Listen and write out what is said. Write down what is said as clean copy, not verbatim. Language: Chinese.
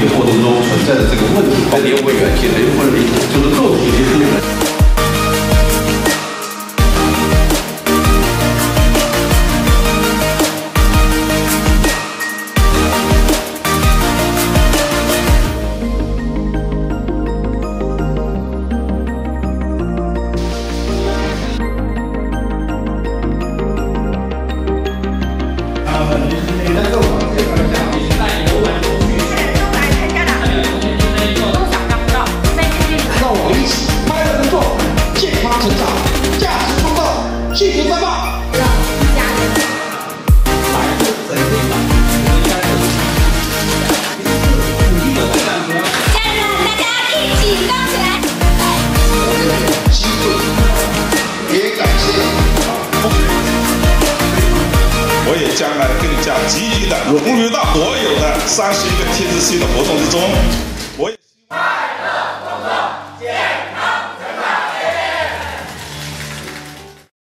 的过程中存在的这个问题，联委员写的一份就是构图的部分。 幸福快报，让一家人来自整个家人大家一起动起来！机会也感谢我也将来更加积极的融入到所有的31个TCC的活动之中。